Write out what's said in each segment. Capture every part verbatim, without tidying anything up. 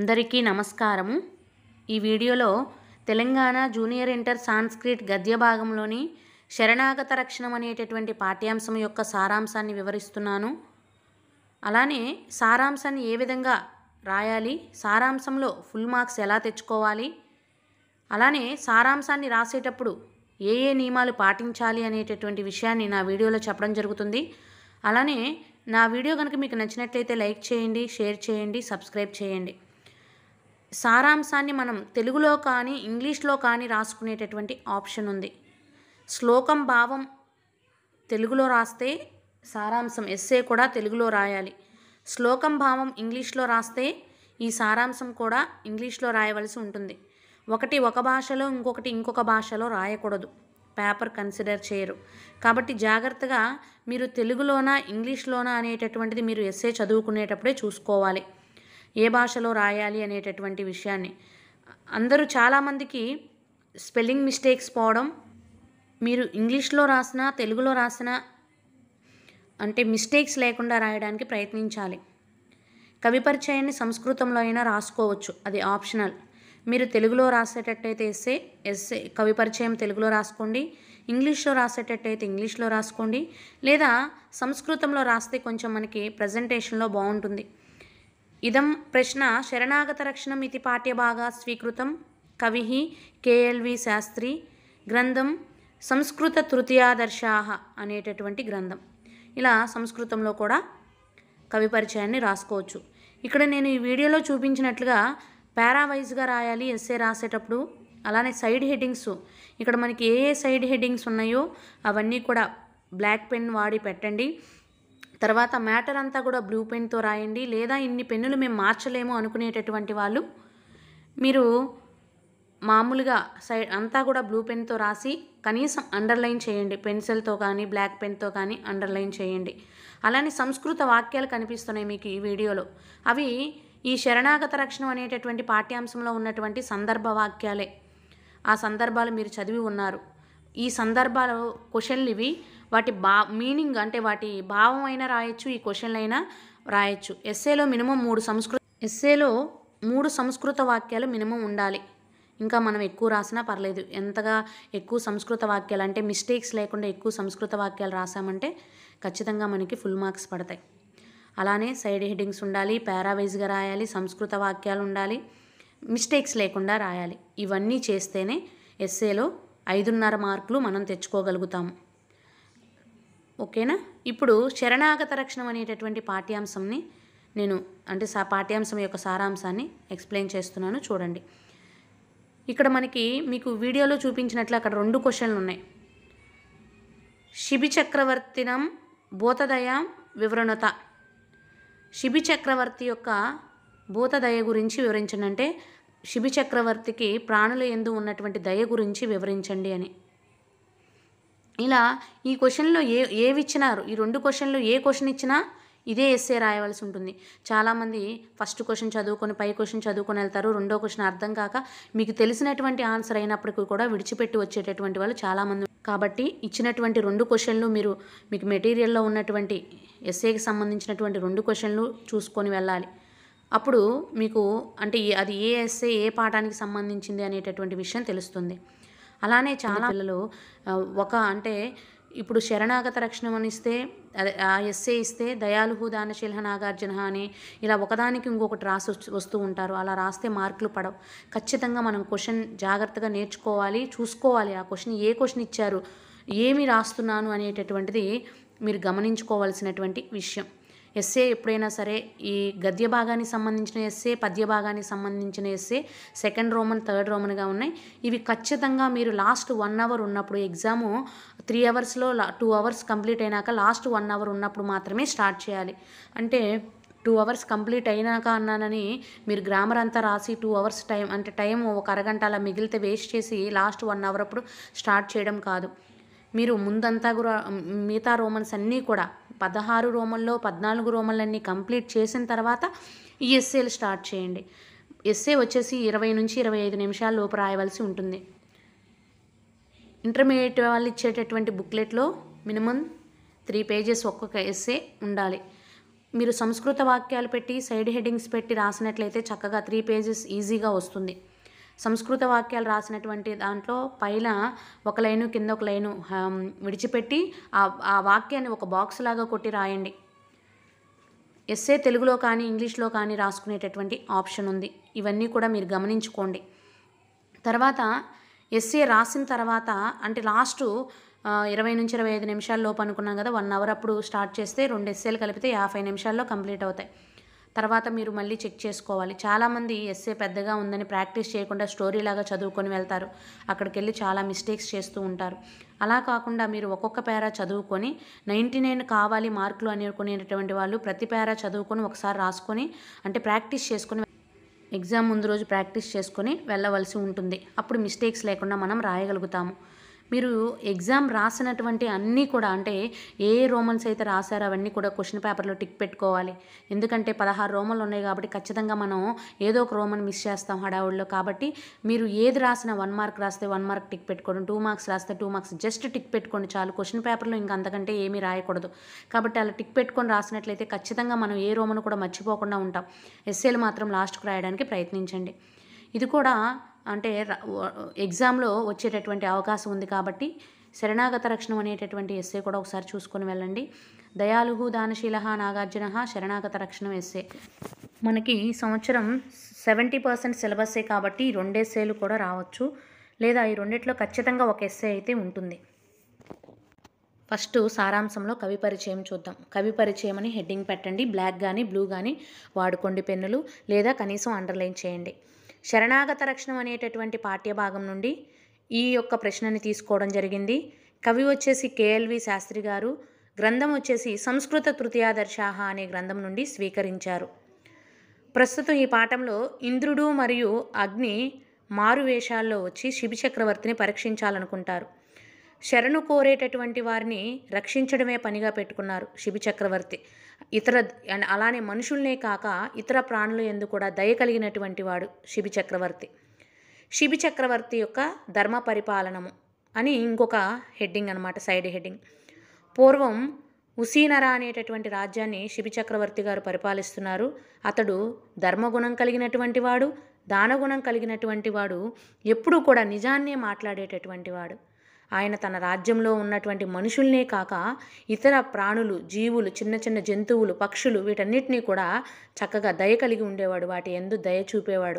అందరికీ నమస్కారము। ఈ వీడియోలో తెలంగాణ జూనియర్ ఇంటర్ sanskrit గద్య భాగంలోని శరణాగత రక్షణం అనేటటువంటి పాఠ్యాంశం యొక్క సారాంశాన్ని వివరిస్తున్నాను। అలానే సారాంశాన్ని ఏ విధంగా రాయాలి, సారాంశంలో ఫుల్ మార్క్స్ ఎలా తెచ్చుకోవాలి, అలానే సారాంశాన్ని రాసేటప్పుడు ఏ ఏ నియమాలు పాటించాలి అనేటటువంటి విషయాన్ని నా వీడియోలో చెప్పడం జరుగుతుంది। అలానే నా వీడియో కనుక మీకు నచ్చినట్లయితే లైక్ చేయండి, షేర్ చేయండి, సబ్స్క్రైబ్ చేయండి। సారాంశాన్ని మనం తెలుగులో కానీ ఇంగ్లీష్లో కానీ రాసుకునేటటువంటి ఆప్షన్ ఉంది। శ్లోకం భావం తెలుగులో రాస్తే సారాంశం ఎస్సే కూడా తెలుగులో రాయాలి। శ్లోకం భావం ఇంగ్లీష్లో రాస్తే ఈ సారాంశం కూడా ఇంగ్లీష్లో రాయవలసి ఉంటుంది। ఒకటి ఒక భాషలో ఇంకొకటి ఇంకొక భాషలో రాయకూడదు, పేపర్ కన్సిడర్ చేయరు। కాబట్టి జాగ్రత్తగా మీరు తెలుగులోనా ఇంగ్లీష్లోనా అనేటటువంటిది మీరు ఎస్సే చదువుకునేటప్పుడే చూసుకోవాలి, ఏ భాషలో రాయాలి అనేటటువంటి విషయాన్ని। అందరూ చాలామందికి స్పెల్లింగ్ మిస్టేక్స్ పోవడం, మీరు ఇంగ్లీష్లో రాసినా తెలుగులో రాసినా అంటే మిస్టేక్స్ లేకుండా రాయడానికి ప్రయత్నించాలి। కవి పరిచయాన్ని సంస్కృతంలో అయినా రాసుకోవచ్చు, అది ఆప్షనల్। మీరు తెలుగులో రాసేటట్టయితే ఎస్సే ఎస్సే కవి పరిచయం తెలుగులో రాసుకోండి, ఇంగ్లీష్లో రాసేటట్టయితే ఇంగ్లీష్లో రాసుకోండి, లేదా సంస్కృతంలో రాస్తే కొంచెం మనకి ప్రజెంటేషన్లో బాగుంటుంది। ఇదం ప్రశ్న శరణాగత రక్షణం ఇది పాఠ్యభాగా స్వీకృతం కవిః కేఎల్వి శాస్త్రి గ్రంథం సంస్కృత తృతీయాదర్శాః అనేటటువంటి గ్రంథం। ఇలా సంస్కృతంలో కూడా కవి పరిచయాన్ని రాసుకోవచ్చు। ఇక్కడ నేను ఈ వీడియోలో చూపించినట్లుగా పారావైజ్గా రాయాలి ఎస్సే రాసేటప్పుడు। అలానే సైడ్ హెడ్డింగ్స్, ఇక్కడ మనకి ఏ ఏ సైడ్ హెడ్డింగ్స్ ఉన్నాయో అవన్నీ కూడా బ్లాక్ పెన్ వాడి పెట్టండి। తర్వాత మ్యాటర్ అంతా కూడా బ్లూ పెన్తో రాయండి, లేదా ఇన్ని పెన్నులు మేము మార్చలేము అనుకునేటటువంటి వాళ్ళు మీరు మామూలుగా సైడ్ అంతా కూడా బ్లూ పెన్తో రాసి కనీసం అండర్లైన్ చేయండి, పెన్సిల్తో కానీ బ్లాక్ పెన్తో కానీ అండర్లైన్ చేయండి। అలానే సంస్కృత వాక్యాలు కనిపిస్తున్నాయి మీకు ఈ వీడియోలో, అవి ఈ శరణాగత రక్షణం అనేటటువంటి పాఠ్యాంశంలో ఉన్నటువంటి సందర్భ వాక్యాలే। ఆ సందర్భాలు మీరు చదివి ఉన్నారు। ఈ సందర్భాలు క్వశ్చన్లు ఇవి, వాటి బా మీనింగ్ అంటే వాటి భావం అయినా రాయొచ్చు, ఈ క్వశ్చన్లు అయినా రాయొచ్చు। ఎస్సేలో మినిమం మూడు సంస్కృత ఎస్సేలో మూడు సంస్కృత వాక్యాలు మినిమం ఉండాలి, ఇంకా మనం ఎక్కువ రాసినా పర్లేదు। ఎంతగా ఎక్కువ సంస్కృత వాక్యాలు అంటే మిస్టేక్స్ లేకుండా ఎక్కువ సంస్కృత వాక్యాలు రాసామంటే ఖచ్చితంగా మనకి ఫుల్ మార్క్స్ పడతాయి। అలానే సైడ్ హెడ్డింగ్స్ ఉండాలి, పారావైజ్గా రాయాలి, సంస్కృత వాక్యాలు ఉండాలి, మిస్టేక్స్ లేకుండా రాయాలి। ఇవన్నీ చేస్తేనే ఎస్సేలో ఐదున్నర మార్కులు మనం తెచ్చుకోగలుగుతాము, ఓకేనా। ఇప్పుడు శరణాగత రక్షణం అనేటటువంటి పాఠ్యాంశంని నేను అంటే సా పాఠ్యాంశం యొక్క సారాంశాన్ని ఎక్స్ప్లెయిన్ చేస్తున్నాను, చూడండి। ఇక్కడ మనకి మీకు వీడియోలో చూపించినట్లు అక్కడ రెండు క్వశ్చన్లు ఉన్నాయి। శిబి చక్రవర్తినం భూతదయ వివరణత, శిబి చక్రవర్తి యొక్క భూతదయ గురించి వివరించండి అంటే శిబి చక్రవర్తికి ప్రాణుల యందు ఉన్నటువంటి దయ గురించి వివరించండి అని। ఇలా ఈ క్వశ్చన్లో ఏ ఏవి ఇచ్చినారు, ఈ రెండు క్వశ్చన్లు ఏ క్వశ్చన్ ఇచ్చినా ఇదే ఎస్సే రాయవలసి ఉంటుంది। చాలామంది ఫస్ట్ క్వశ్చన్ చదువుకొని పై క్వశ్చన్ చదువుకొని వెళ్తారు, రెండో క్వశ్చన్ అర్థం కాక మీకు తెలిసినటువంటి ఆన్సర్ అయినప్పటికీ కూడా విడిచిపెట్టి వచ్చేటటువంటి వాళ్ళు చాలామంది। కాబట్టి ఇచ్చినటువంటి రెండు క్వశ్చన్లు మీరు మీకు మెటీరియల్లో ఉన్నటువంటి ఎస్సేకి సంబంధించినటువంటి రెండు క్వశ్చన్లు చూసుకొని వెళ్ళాలి, అప్పుడు మీకు అంటే అది ఏ ఎస్సే ఏ పాఠానికి సంబంధించింది అనేటటువంటి విషయం తెలుస్తుంది। అలానే చాలా పిల్లలు ఒక అంటే ఇప్పుడు శరణాగత రక్షణం అని ఇస్తే అదే ఆ ఎస్సే ఇస్తే దయాళుహు దానశీల నాగార్జున అని ఇలా ఒకదానికి ఇంకొకటి రాసి వస్తూ ఉంటారు, అలా రాస్తే మార్కులు పడవు। ఖచ్చితంగా మనం క్వశ్చన్ జాగ్రత్తగా నేర్చుకోవాలి, చూసుకోవాలి ఆ క్వశ్చన్ ఏ క్వశ్చన్ ఇచ్చారు, ఏమి రాస్తున్నాను అనేటటువంటిది మీరు గమనించుకోవాల్సినటువంటి విషయం। ఎస్సే ఎప్పుడైనా సరే ఈ గద్య భాగానికి సంబంధించిన ఎస్సే, పద్య భాగానికి సంబంధించిన ఎస్సే సెకండ్ రోమన్ థర్డ్ రోమన్గా ఉన్నాయి। ఇవి ఖచ్చితంగా మీరు లాస్ట్ వన్ అవర్ ఉన్నప్పుడు, ఎగ్జాము త్రీ అవర్స్లో టూ అవర్స్ కంప్లీట్ అయినాక లాస్ట్ వన్ అవర్ ఉన్నప్పుడు మాత్రమే స్టార్ట్ చేయాలి। అంటే టూ అవర్స్ కంప్లీట్ అయినాక అన్నానని మీరు గ్రామర్ అంతా రాసి టూ అవర్స్ టైం అంటే టైం ఒక అరగంట అలా మిగిలితే వేస్ట్ చేసి లాస్ట్ వన్ అవర్ అప్పుడు స్టార్ట్ చేయడం కాదు। మీరు ముందంతా కూడా మిగతా రోమన్స్ అన్నీ కూడా పదహారు రోమన్లో పద్నాలుగు రోమన్లన్నీ కంప్లీట్ చేసిన తర్వాత ఈ ఎస్సేలు స్టార్ట్ చేయండి। ఎస్సే వచ్చేసి ఇరవై నుంచి ఇరవై ఐదు నిమిషాల లోపు రాయవలసి ఉంటుంది। ఇంటర్మీడియట్ వాళ్ళు ఇచ్చేటటువంటి బుక్లెట్లో మినిమం త్రీ పేజెస్ ఒక్కొక్క ఎస్సే ఉండాలి। మీరు సంస్కృత వాక్యాలు పెట్టి సైడ్ హెడ్డింగ్స్ పెట్టి రాసినట్లయితే చక్కగా త్రీ పేజెస్ ఈజీగా వస్తుంది. సంస్కృత వాక్యాలు రాసినటువంటి దాంట్లో పైన ఒక లైను కింద ఒక లైను విడిచిపెట్టి ఆ ఆ వాక్యాన్ని ఒక బాక్స్ లాగా కొట్టి రాయండి. ఎస్సే తెలుగులో కానీ ఇంగ్లీష్లో కానీ రాసుకునేటటువంటి ఆప్షన్ ఉంది. ఇవన్నీ కూడా మీరు గమనించుకోండి. తర్వాత ఎస్సే రాసిన తర్వాత అంటే లాస్టు ఇరవై నుంచి ఇరవై ఐదు నిమిషాల లోపు అనుకున్నాం కదా, వన్ అవర్ అప్పుడు స్టార్ట్ చేస్తే రెండు ఎస్సేలు కలిపితే యాభై నిమిషాల్లో కంప్లీట్ అవుతాయి. తర్వాత మీరు మళ్ళీ చెక్ చేసుకోవాలి. చాలామంది ఎస్సే పెద్దగా ఉందని ప్రాక్టీస్ చేయకుండా స్టోరీ లాగా చదువుకొని వెళ్తారు. అక్కడికి వెళ్ళి చాలా మిస్టేక్స్ చేస్తూ ఉంటారు. అలా కాకుండా మీరు ఒక్కొక్క పేరా చదువుకొని నైంటీ నైన్ కావాలి మార్కులు అనుకునేటటువంటి వాళ్ళు ప్రతి పేరా చదువుకొని ఒకసారి రాసుకొని అంటే ప్రాక్టీస్ చేసుకొని ఎగ్జామ్ ముందు రోజు ప్రాక్టీస్ చేసుకొని వెళ్ళవలసి ఉంటుంది. అప్పుడు మిస్టేక్స్ లేకుండా మనం రాయగలుగుతాము. మీరు ఎగ్జామ్ రాసినటువంటి అన్నీ కూడా అంటే ఏ రోమన్స్ అయితే రాశారో అవన్నీ కూడా క్వశ్చన్ పేపర్లో టిక్ పెట్టుకోవాలి. ఎందుకంటే పదహారు రోమన్లు ఉన్నాయి కాబట్టి ఖచ్చితంగా మనం ఏదో ఒక రోమన్ మిస్ చేస్తాం హడావుడిలో. కాబట్టి మీరు ఏది రాసినా వన్ మార్క్ రాస్తే వన్ మార్క్ టిక్ పెట్టుకోండి, టూ మార్క్స్ రాస్తే టూ మార్క్స్ జస్ట్ టిక్ పెట్టుకోండి చాలు. క్వశ్చన్ పేపర్లో ఇంకా అంతకంటే ఏమీ రాయకూడదు. కాబట్టి అలా టిక్ పెట్టుకొని రాసినట్లయితే ఖచ్చితంగా మనం ఏ రోమన్ కూడా మర్చిపోకుండా ఉంటాం. ఎస్సేలు మాత్రం లాస్ట్కు రాయడానికి ప్రయత్నించండి. ఇది కూడా అంటే ఎగ్జామ్లో వచ్చేటటువంటి అవకాశం ఉంది కాబట్టి శరణాగత రక్షణం అనేటటువంటి ఎస్సే కూడా ఒకసారి చూసుకొని వెళ్ళండి. దయాళుహు దానశీల నాగార్జున శరణాగత రక్షణం ఎస్సే మనకి ఈ సంవత్సరం సెవెంటీ పర్సెంట్ సిలబస్సే కాబట్టి ఈ రెండు ఎస్సేలు కూడా రావచ్చు, లేదా ఈ రెండిట్లో ఖచ్చితంగా ఒక ఎస్సే అయితే ఉంటుంది. ఫస్ట్ సారాంశంలో కవి పరిచయం చూద్దాం. కవి పరిచయం అని హెడ్డింగ్ పెట్టండి. బ్లాక్ కానీ బ్లూ కానీ వాడుకోండి పెన్నులు, లేదా కనీసం అండర్లైన్ చేయండి. శరణాగత రక్షణం అనేటటువంటి పాఠ్యభాగం నుండి ఈ యొక్క ప్రశ్నని తీసుకోవడం జరిగింది. కవి వచ్చేసి కేఎల్వి శాస్త్రి గారు, గ్రంథం వచ్చేసి సంస్కృత తృతీయాదర్శాహ అనే గ్రంథం నుండి స్వీకరించారు. ప్రస్తుతం ఈ పాఠంలో ఇంద్రుడు మరియు అగ్ని మారువేషాల్లో వచ్చి శిబి చక్రవర్తిని పరీక్షించాలనుకుంటారు. శరణు కోరేటటువంటి వారిని రక్షించడమే పనిగా పెట్టుకున్నారు శిబి చక్రవర్తి. ఇతర అలానే మనుషుల్నే కాక ఇతర ప్రాణుల యందు కూడా దయ కలిగినటువంటి వాడు శిబి చక్రవర్తి. శిబి చక్రవర్తి యొక్క ధర్మ పరిపాలనము అని ఇంకొక హెడ్డింగ్ అనమాట, సైడ్ హెడ్డింగ్. పూర్వం ఉసీనర అనేటటువంటి రాజ్యాన్ని శిబి చక్రవర్తి గారు పరిపాలిస్తున్నారు. అతడు ధర్మగుణం కలిగినటువంటి వాడు, దానగుణం కలిగినటువంటి వాడు, ఎప్పుడూ కూడా నిజాన్నే మాట్లాడేటటువంటి వాడు. ఆయన తన రాజ్యంలో ఉన్నటువంటి మనుషుల్నే కాక ఇతర ప్రాణులు, జీవులు, చిన్న చిన్న జంతువులు, పక్షులు వీటన్నిటినీ కూడా చక్కగా దయ కలిగి ఉండేవాడు, వాటి యందు దయ చూపేవాడు.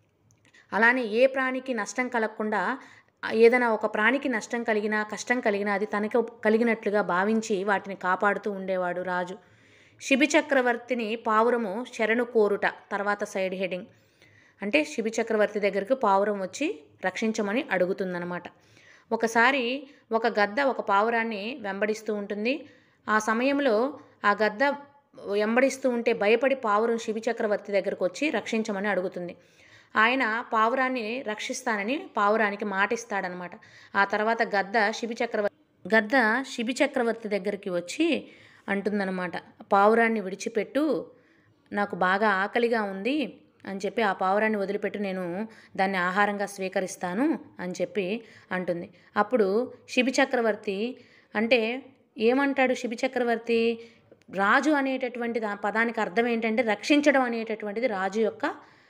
అలానే ఏ ప్రాణికి నష్టం కలగకుండా, ఏదైనా ఒక ప్రాణికి నష్టం కలిగినా కష్టం కలిగినా అది తనకు కలిగినట్లుగా భావించి వాటిని కాపాడుతూ ఉండేవాడు రాజు. శిబి చక్రవర్తిని పావురము శరణు కోరుట తర్వాత సైడ్ హెడ్డింగ్. అంటే శిబి చక్రవర్తి దగ్గరికి పావురం వచ్చి రక్షించమని అడుగుతుందన్నమాట. ఒకసారి ఒక గద్ద ఒక పావురాన్ని వెంబడిస్తూ ఉంటుంది. ఆ సమయంలో ఆ గద్ద వెంబడిస్తూ ఉంటే భయపడి పావురం శిబి చక్రవర్తి దగ్గరకు వచ్చి రక్షించమని అడుగుతుంది. ఆయన పావురాన్ని రక్షిస్తానని పావురానికి మాటిస్తాడనమాట. ఆ తర్వాత గద్ద శిబి చక్రవర్తి గద్ద శిబి చక్రవర్తి దగ్గరికి వచ్చి అంటుందన్నమాట, పావురాన్ని విడిచిపెట్టు, నాకు బాగా ఆకలిగా ఉంది అని చెప్పి ఆ పావురాన్ని వదిలిపెట్టి నేను దాన్ని ఆహారంగా స్వీకరిస్తాను అని చెప్పి అంటుంది. అప్పుడు శిబి చక్రవర్తి అంటే ఏమంటాడు శిబి చక్రవర్తి, రాజు అనేటటువంటి దా పదానికి అర్థం ఏంటంటే రక్షించడం అనేటటువంటిది రాజు యొక్క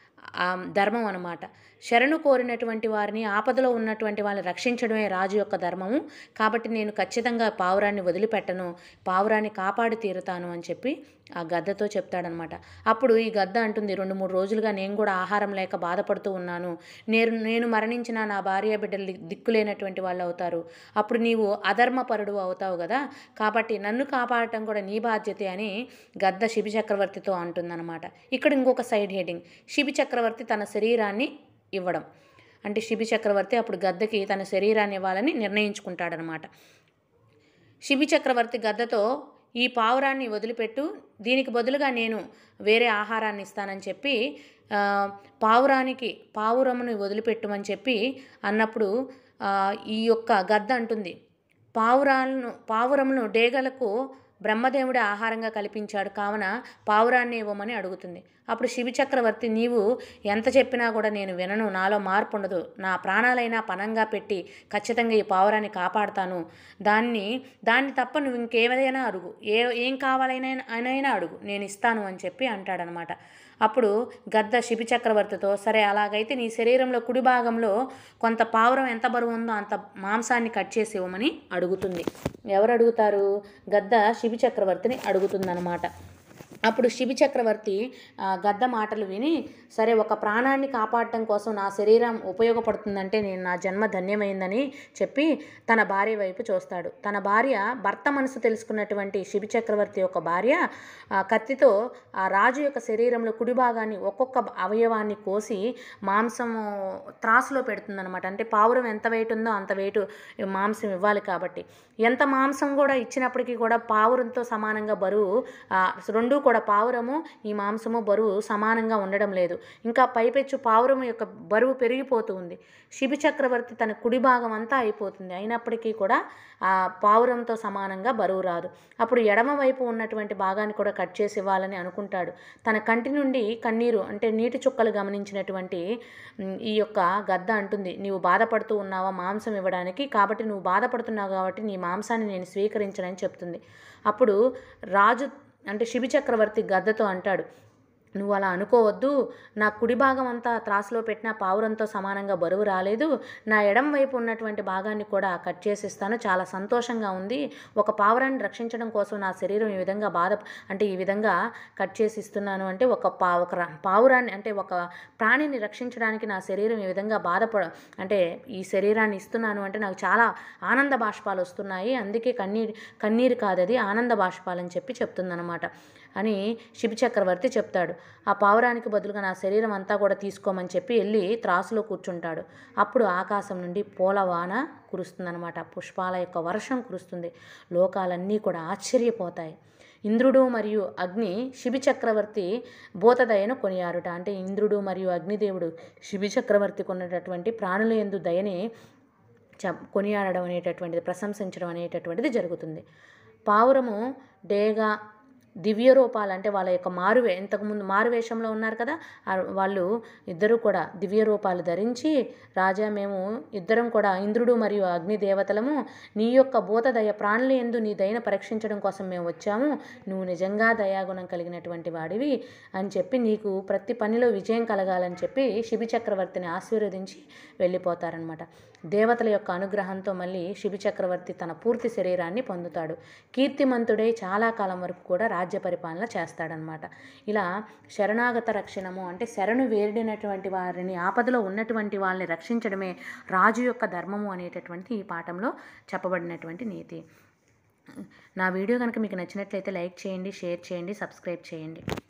ధర్మం అన్నమాట. శరణు కోరినటువంటి వారిని, ఆపదలో ఉన్నటువంటి వాళ్ళని రక్షించడమే రాజు యొక్క ధర్మము. కాబట్టి నేను ఖచ్చితంగా పావురాన్ని వదిలిపెట్టను, పావురాన్ని కాపాడి తీరుతాను అని చెప్పి ఆ గద్దతో చెప్తాడనమాట. అప్పుడు ఈ గద్ద అంటుంది, రెండు మూడు రోజులుగా నేను కూడా ఆహారం లేక బాధపడుతూ ఉన్నాను. నేను నేను మరణించిన నా భార్య బిడ్డలు దిక్కులేనటువంటి వాళ్ళు అవుతారు. అప్పుడు నీవు అధర్మపరుడు అవుతావు కదా, కాబట్టి నన్ను కాపాడటం కూడా నీ బాధ్యతే అని గద్ద శిబి చక్రవర్తితో అంటుందన్నమాట. ఇక్కడ ఇంకొక సైడ్ హెడ్డింగ్, శిబి చక్రవర్తి తన శరీరాన్ని ఇవ్వడం. అంటే శిబి చక్రవర్తి అప్పుడు గద్దకి తన శరీరాన్ని ఇవ్వాలని నిర్ణయించుకుంటాడనమాట. శిబి చక్రవర్తి గద్దతో ఈ పావురాన్ని వదిలిపెట్టు, దీనికి బదులుగా నేను వేరే ఆహారాన్ని ఇస్తానని చెప్పి పావురానికి పావురమును వదిలిపెట్టుమని చెప్పి అన్నప్పుడు ఈ యొక్క గద్ద అంటుంది, పావురాలను పావురమును డేగలకు బ్రహ్మదేవుడి ఆహారంగా కల్పించాడు, కావున పావురాన్ని ఇవ్వమని అడుగుతుంది. అప్పుడు శిబి చక్రవర్తి, నీవు ఎంత చెప్పినా కూడా నేను వినను, నాలో మార్పు ఉండదు, నా ప్రాణాలైనా పణంగా పెట్టి ఖచ్చితంగా ఈ పావురాన్ని కాపాడుతాను, దాన్ని దాన్ని తప్ప నువ్వు ఇంకేమైనా అడుగు, ఏ ఏం కావాలైనా అయినా అడుగు, నేను ఇస్తాను అని చెప్పి అంటాడనమాట. అప్పుడు గద్ద శిబి చక్రవర్తితో, సరే అలాగైతే నీ శరీరంలో కుడి భాగంలో కొంత పావురం ఎంత బరువు ఉందో అంత మాంసాన్ని కట్ చేసి ఇవ్వమని అడుగుతుంది. ఎవరు అడుగుతారు? గద్ద శిబి చక్రవర్తిని అడుగుతుందన్నమాట. అప్పుడు శిబి చక్రవర్తి గద్ద మాటలు విని, సరే ఒక ప్రాణాన్ని కాపాడటం కోసం నా శరీరం ఉపయోగపడుతుందంటే నేను నా జన్మ ధన్యమైందని చెప్పి తన భార్య వైపు చూస్తాడు. తన భార్య, భర్త మనసు తెలుసుకున్నటువంటి శిబి చక్రవర్తి యొక్క భార్య కత్తితో ఆ రాజు యొక్క శరీరంలో కుడి భాగాన్ని ఒక్కొక్క అవయవాన్ని కోసి మాంసం త్రాసులో పెడుతుందన్నమాట. అంటే పావురం ఎంత వెయిట్ ఉందో అంత వెయిట్ మాంసం ఇవ్వాలి కాబట్టి, ఎంత మాంసం కూడా ఇచ్చినప్పటికీ కూడా పావురంతో సమానంగా బరువు, రెండు కూడా పావురము ఈ మాంసము బరువు సమానంగా ఉండడం లేదు. ఇంకా పైపెచ్చు పావురము యొక్క బరువు పెరిగిపోతూ ఉంది. శిబి చక్రవర్తి తన కుడి భాగం అంతా అయిపోతుంది, అయినప్పటికీ కూడా ఆ పావురంతో సమానంగా బరువు రాదు. అప్పుడు ఎడమ వైపు ఉన్నటువంటి భాగాన్ని కూడా కట్ చేసి ఇవ్వాలని అనుకుంటాడు. తన కంటి నుండి కన్నీరు అంటే నీటి చుక్కలు గమనించినటువంటి ఈ యొక్క గద్ద అంటుంది, నీవు బాధపడుతూ ఉన్నావా మాంసం ఇవ్వడానికి, కాబట్టి నువ్వు బాధపడుతున్నావు కాబట్టి నీ మాంసాన్ని నేను స్వీకరించనని చెప్తుంది. అప్పుడు రాజు అంటే శిబి చక్రవర్తి గద్దతో అంటాడు, నువ్వు అలా అనుకోవద్దు, నా కుడి భాగం అంతా త్రాసులో పెట్టిన పావురంతో సమానంగా బరువు రాలేదు, నా ఎడం వైపు ఉన్నటువంటి భాగాన్ని కూడా కట్ చేసిస్తాను, చాలా సంతోషంగా ఉంది, ఒక పావురాన్ని రక్షించడం కోసం నా శరీరం ఈ విధంగా బాధ అంటే ఈ విధంగా కట్ చేసి ఇస్తున్నాను అంటే ఒక పా ఒక పావురాన్ని అంటే ఒక ప్రాణిని రక్షించడానికి నా శరీరం ఈ విధంగా బాధపడ అంటే ఈ శరీరాన్ని ఇస్తున్నాను అంటే నాకు చాలా ఆనంద బాష్పాలు వస్తున్నాయి, అందుకే కన్నీరు కన్నీరు కాదది ఆనంద బాష్పాలని చెప్పి చెప్తుందన్నమాట అని శిబి చక్రవర్తి చెప్తాడు. ఆ పావురానికి బదులుగా నా శరీరం అంతా కూడా తీసుకోమని చెప్పి వెళ్ళి త్రాసులో కూర్చుంటాడు. అప్పుడు ఆకాశం నుండి పూలవాన కురుస్తుందన్నమాట. పుష్పాల యొక్క వర్షం కురుస్తుంది. లోకాలన్నీ కూడా ఆశ్చర్యపోతాయి. ఇంద్రుడు మరియు అగ్ని శిబి చక్రవర్తి భూతదయను కొనియారుట. అంటే ఇంద్రుడు మరియు అగ్నిదేవుడు శిబి చక్రవర్తికి ఉన్నటువంటి ప్రాణుల యందు దయని చ కొనియాడడం అనేటటువంటిది, ప్రశంసించడం అనేటటువంటిది జరుగుతుంది. పావురము డేగా దివ్య రూపాలు అంటే వాళ్ళ యొక్క మారువే ఇంతకుముందు మారువేషంలో ఉన్నారు కదా, వాళ్ళు ఇద్దరు కూడా దివ్య రూపాలు ధరించి, రాజా మేము ఇద్దరం కూడా ఇంద్రుడు మరియు అగ్ని దేవతలము నీ యొక్క భూతదయ ప్రాణుల యందు నీ దయను పరీక్షించడం కోసం మేము వచ్చాము, నువ్వు నిజంగా దయాగుణం కలిగినటువంటి వాడివి అని చెప్పి నీకు ప్రతి పనిలో విజయం కలగాలని చెప్పి శిబి చక్రవర్తిని ఆశీర్వదించి వెళ్ళిపోతారనమాట. దేవతల యొక్క అనుగ్రహంతో మళ్ళీ శిబి చక్రవర్తి తన పూర్తి శరీరాన్ని పొందుతాడు. కీర్తిమంతుడై చాలా కాలం వరకు కూడా రాజ్య పరిపాలన చేస్తాడనమాట. ఇలా శరణాగత రక్షణము అంటే శరణు వేడినటువంటి వారిని, ఆపదలో ఉన్నటువంటి వాళ్ళని రక్షించడమే రాజు యొక్క ధర్మము అనేటటువంటి ఈ పాఠంలో చెప్పబడినటువంటి నీతి. నా వీడియో కనుక మీకు నచ్చినట్లయితే లైక్ చేయండి, షేర్ చేయండి, సబ్స్క్రైబ్ చేయండి.